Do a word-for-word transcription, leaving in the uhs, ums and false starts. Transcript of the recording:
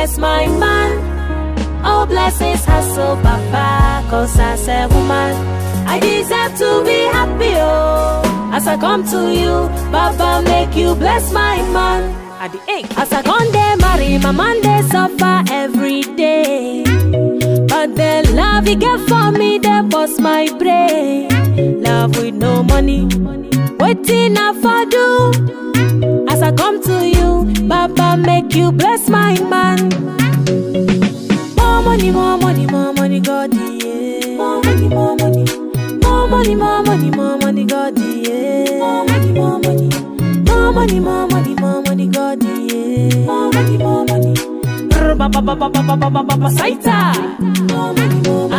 bless my man. Oh, blessings hustle, Papa, cause as a woman, I deserve to be happy, oh. As I come to you, Papa, make you bless my man. At the egg. As I come there, marry, my man, they suffer every day. But the love you get for me, they bust my brain. Love with no money, waiting I for do. As I come to you, Papa, make you bless my man. More money, more money, more money, God, yeah. More money, more money. More money, more money, more money, God, yeah. More money, more money. More money, more money, more money, God, yeah. More money, more money. Ba ba ba ba ba ba ba ba ba saita. More money, more money.